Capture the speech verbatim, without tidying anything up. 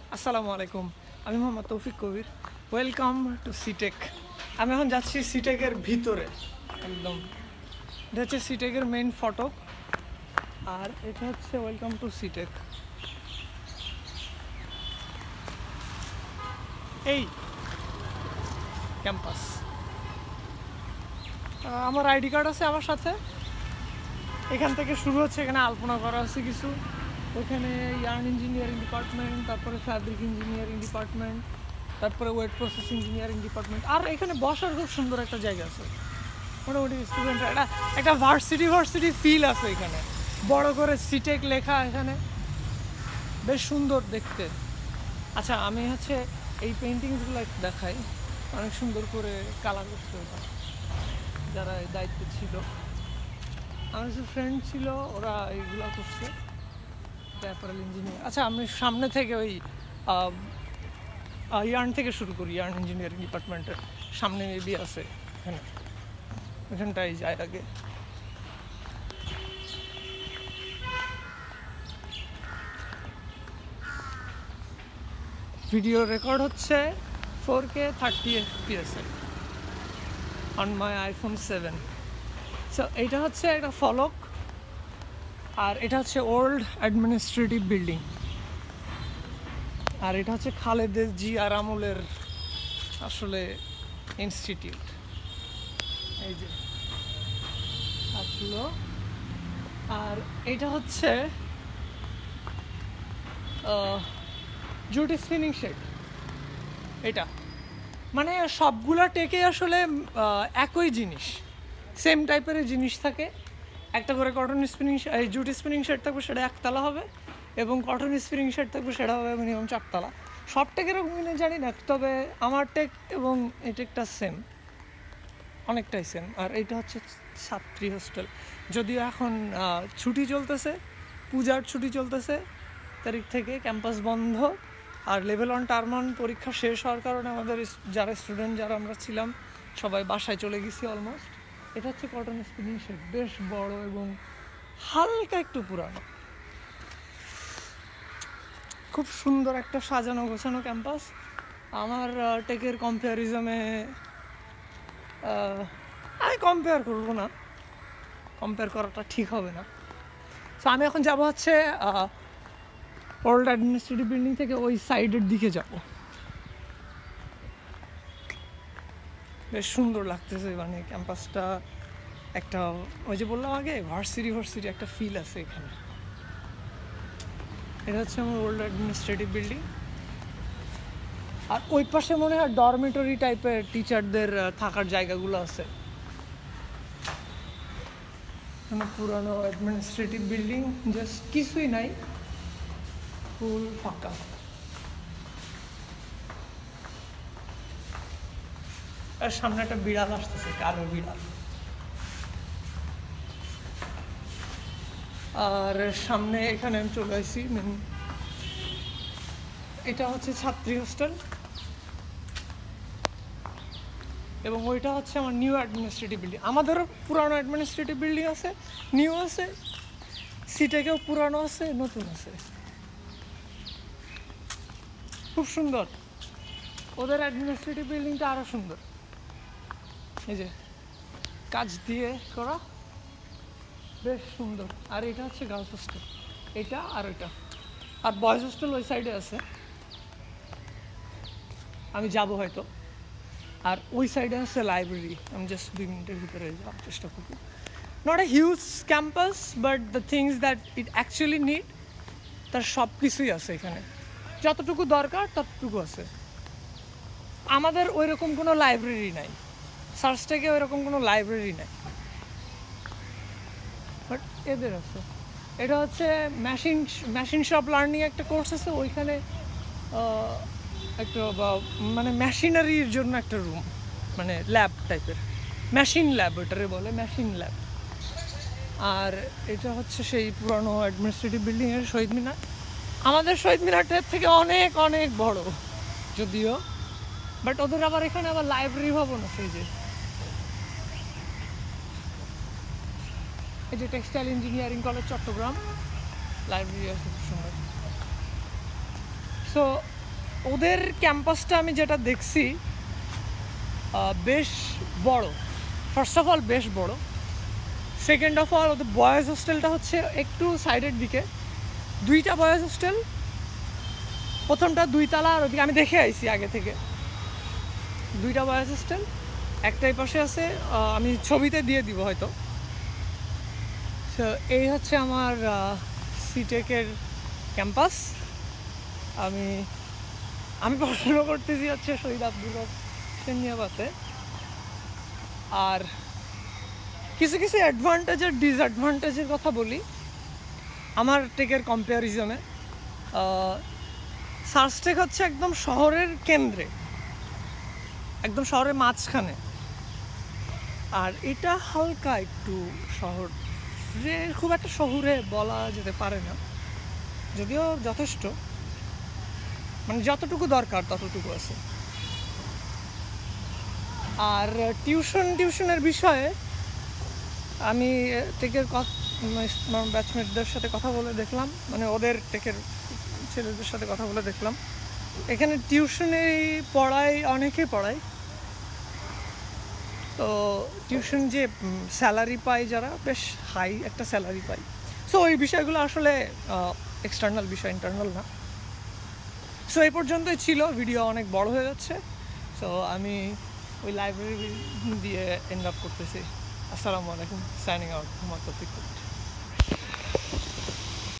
আসসালামু আলাইকুম, আমি মোহাম্মদ তৌফিক কবির। Welcome to সিটেক। আমি এখন যাচ্ছি সিটেকের ভিতরে, একদম এটা হচ্ছে সিটেকের মেইন ফটক, আর এটা হচ্ছে ওয়েলকাম টু সিটেক। এই ক্যাম্পাস, আমার আইডি কার্ড আছে আমার সাথে। এখান থেকে শুরু হচ্ছে, এখানে আলপনা করা আছে কিছু, ওইখানে ইয়ার্ন ইঞ্জিনিয়ারিং ডিপার্টমেন্ট, তারপরে ফ্যাব্রিক ইঞ্জিনিয়ারিং ডিপার্টমেন্ট, তারপরে ওয়েট প্রসেস ইঞ্জিনিয়ারিং ডিপার্টমেন্ট। আর এখানে বসার খুব সুন্দর একটা জায়গা আছে, মোটামুটি স্টুডেন্টরা একটা একটা ভার্সিটি ভার্সিটি ফিল আছে এখানে, বড় করে সিটেক লেখা এখানে, বেশ সুন্দর দেখতে। আচ্ছা, আমি হচ্ছে এই পেন্টিংসগুলো একটু দেখাই, অনেক সুন্দর করে কালার করতে হবে যারা এই দায়িত্বে ছিল। আমার কিছু ফ্রেন্ড ছিল, ওরা এইগুলো করছে, অ্যাপারেল ইঞ্জিনিয়ার। আচ্ছা, আমি সামনে থেকে ওই ইয়ার্ন থেকে শুরু করি। ইয়ার্ন ইঞ্জিনিয়ারিং ডিপার্টমেন্টের সামনে মেবি আছে, এখানে এখানটাই যায় আগে। ভিডিও রেকর্ড হচ্ছে four K thirty F P S on my iPhone seven. So এইটা হচ্ছে একটা ফলক, আর এটা হচ্ছে ওল্ড অ্যাডমিনিস্ট্রেটিভ বিল্ডিং, আর এটা হচ্ছে খালেদের জিয়ার আমলের আসলে ইনস্টিটিউট। এই যে আসলো, আর এটা হচ্ছে জুট স্পিনিং শেড। এটা মানে সবগুলা টেকে আসলে একই জিনিস, সেম টাইপের জিনিস থাকে। একটা করে কটন স্পিনিং এই জুট স্পিনিং শেড থাকবে, সেটা একতলা হবে, এবং কটন স্পিনিং শেড থাকবে, সেটা হবে মিনিমাম চারতলা। সব টেকের মিনে জানি না, তবে আমার টেক এবং এই টেকটা সেম, অনেকটাই সেম। আর এইটা হচ্ছে ছাত্রী হোস্টেল, যদিও এখন ছুটি চলতেছে, পূজার ছুটি চলতেছে, তারিখ থেকে ক্যাম্পাস বন্ধ। আর লেভেল ওয়ান টার্ম ওয়ান পরীক্ষা শেষ হওয়ার কারণে আমাদের যারা স্টুডেন্ট যারা আমরা ছিলাম সবাই বাসায় চলে গেছি অলমোস্ট। এটা হচ্ছে কটন স্পিনিং শেড, বেশ বড় এবং হালকা একটু পুরানো, খুব সুন্দর একটা সাজানো গোছানো ক্যাম্পাস। আমার টেকের কম্পেয়ারিজমে আমি কম্পেয়ার করবো না, কম্পেয়ার করাটা ঠিক হবে না। সো আমি এখন যাব হচ্ছে ওল্ড অ্যাডমিনিস্ট্রেটিভ বিল্ডিং থেকে ওই সাইডের দিকে যাব। বেশ সুন্দর লাগতেছে, মানে ক্যাম্পাসটা একটা, ওই যে বললাম আগে, ভার্সিটি ভার্সিটি একটা ফিল আছে এখানে। এটা হচ্ছে আমার ওল্ড অ্যাডমিনিস্ট্রেটিভ বিল্ডিং, আর ওই পাশে মনে হয় ডরমেটরি টাইপের টিচারদের থাকার জায়গাগুলো আছে। মানে পুরানো অ্যাডমিনিস্ট্রেটিভ বিল্ডিং, জাস্ট কিছুই নাই, ফুল ফাঁকা। আর সামনে একটা বিড়াল আসতেছে, কালো বিড়াল। আর সামনে এখানে আমি চলে আসছি, এটা হচ্ছে ছাত্রী হোস্টেল, এবং ওইটা হচ্ছে আমার নিউ অ্যাডমিনিস্ট্রেটিভ বিল্ডিং। আমাদেরও পুরানো অ্যাডমিনিস্ট্রেটিভ বিল্ডিং আছে, নিউ আছে, সিটেকেও পুরানো আছে, নতুন আছে, খুব সুন্দর। ওদের অ্যাডমিনিস্ট্রেটিভ বিল্ডিংটা আরও সুন্দর, এই যে কাজ দিয়ে করা, বেশ সুন্দর। আর এটা হচ্ছে গার্লস হোস্টেল, এটা আর ওইটা, আর বয়েজ হোস্টেল ওই সাইডে আছে, আমি যাব হয়তো। আর ওই সাইডে আছে লাইব্রেরি, আমি জাস্ট দুই মিনিটের ভিতরে যাওয়ার চেষ্টা করব। Not a huge campus, but the things that it actually need, তার সব কিছুই আছে এখানে, যতটুকু দরকার ততটুকু আছে। আমাদের ওই রকম কোনো লাইব্রেরি নাই, সার্চ থেকে ওই রকম কোনো লাইব্রেরি নাই, বাট এদের আছে। এটা হচ্ছে মেশিন মেশিন শপ লার্নিং একটা কোর্স আছে, ওইখানে একটা মানে মেশিনারির জন্য একটা রুম, মানে ল্যাব টাইপের, মেশিন ল্যাব ওটারে বলে, মেশিন ল্যাব। আর এটা হচ্ছে সেই পুরানো অ্যাডমিনিস্ট্রেটিভ বিল্ডিংয়ের শহীদ মিনার। আমাদের শহীদ মিনারটার থেকে অনেক অনেক বড় যদিও, বাট ওদের আবার এখানে আবার লাইব্রেরি ভবন আছে। এই যে এই যে textile engineering college Chittagong, library আছে খুব সুন্দর। সো ওদের ক্যাম্পাসটা আমি যেটা দেখছি বেশ বড়। ফার্স্ট অফ অল বেশ বড়, সেকেন্ড অফ অল ওদের বয়েজ হোস্টেলটা হচ্ছে একটু সাইডের দিকে, দুইটা বয়েজ হোস্টেল, প্রথমটা দুইতলা আর ওদিকে আমি দেখে আইছি আগে থেকে, দুইটা বয়েজ হোস্টেল একটাই পাশে আছে, আমি ছবিতে দিয়ে দিব হয়তো। তো এই হচ্ছে আমার সিটেকের ক্যাম্পাস। আমি আমি পড়াশোনা করতেছি হচ্ছে শহীদ আব্দুল সেনিয়াবাতে। আর কিছু কিছু অ্যাডভান্টেজ আর ডিসঅ্যাডভান্টেজের কথা বলি আমার টেকের কম্পারিজনে। সার্চটেক হচ্ছে একদম শহরের কেন্দ্রে, একদম শহরের মাঝখানে, আর এটা হালকা একটু শহর, খুব একটা শহরে বলা যেতে পারে না, যদিও যথেষ্ট, মানে যতটুকু দরকার ততটুকু আছে। আর টিউশন টিউশনের বিষয়ে আমি টেকের ব্যাচমেটদের সাথে কথা বলে দেখলাম, মানে ওদের টেকের ছেলেদের সাথে কথা বলে দেখলাম এখানে টিউশনে পড়ায়, অনেকেই পড়ায়। তো টিউশন যে স্যালারি পায় যারা, বেশ হাই একটা স্যালারি পায়। সো ওই বিষয়গুলো আসলে এক্সটার্নাল বিষয়, ইন্টারনাল না। সো এই পর্যন্তই ছিল, ভিডিও অনেক বড় হয়ে যাচ্ছে। সো আমি ওই লাইব্রেরি দিয়ে এন্ড আপ করতেছি। আসসালামু আলাইকুম, সাইনিং আউট, মোহাম্মদ তৌফিক।